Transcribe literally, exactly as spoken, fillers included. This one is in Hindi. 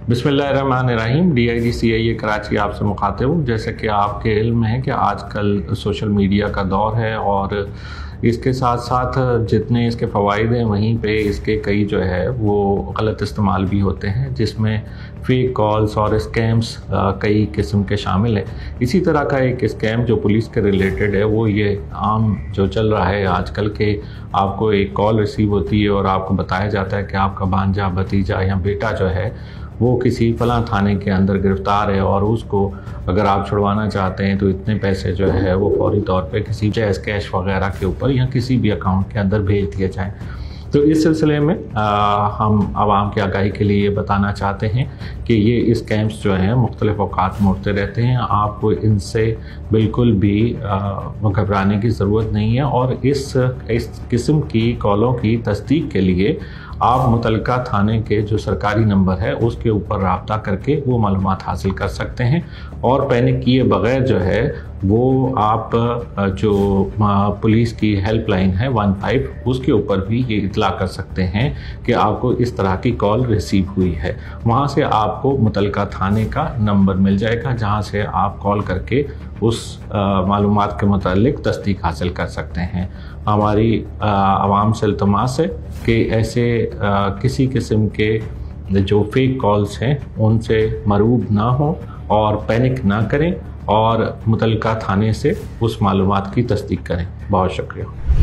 बिस्मिल्लाहिर्रहमानिर्रहीम। डी आई जी सी आई ए कराची आपसे मुखातिब हूँ। जैसे कि आपके इल्म है कि आजकल सोशल मीडिया का दौर है और इसके साथ साथ जितने इसके फ़वाइद हैं वहीं पे इसके कई जो है वो गलत इस्तेमाल भी होते हैं, जिसमें फेक कॉल्स और स्कैम्स कई किस्म के शामिल हैं। इसी तरह का एक स्कैम जो पुलिस के रिलेटेड है वो ये आम जो चल रहा है आजकल के, आपको एक कॉल रिसीव होती है और आपको बताया जाता है कि आपका भांजा, भतीजा या बेटा जो है वो किसी फलां थाने के अंदर गिरफ़्तार है और उसको अगर आप छुड़वाना चाहते हैं तो इतने पैसे जो है वो फौरी तौर पे किसी जैज़ कैश वगैरह के ऊपर या किसी भी अकाउंट के अंदर भेज दिए जाएं। तो इस सिलसिले में आ, हम आवाम की आगाही के लिए ये बताना चाहते हैं कि ये स्कैम्स जो हैं मुख्तलिफ औकात में उठते रहते हैं। आपको इनसे बिल्कुल भी घबराने की ज़रूरत नहीं है और इस इस किस्म की कॉलों की तस्दीक के लिए आप मुतलका थाने के जो सरकारी नंबर है उसके ऊपर राब्ता करके वो मालूमात हासिल कर सकते हैं और पैनिक किए बग़ैर जो है वो आप जो पुलिस की हेल्पलाइन है वन फाइव उसके ऊपर भी ये इतला कर सकते हैं कि आपको इस तरह की कॉल रिसीव हुई है। वहाँ से आपको मुतलका थाने का नंबर मिल जाएगा जहाँ से आप कॉल करके उस मालूमात के मुतालिक तस्दीक हासिल कर सकते हैं। हमारी आवाम से इल्तमास है कि ऐसे आ, किसी किस्म के जो फेक कॉल्स हैं उनसे मरूब ना हो और पैनिक ना करें और मुतलका थाने से उस मालूमात की तस्दीक करें। बहुत शुक्रिया।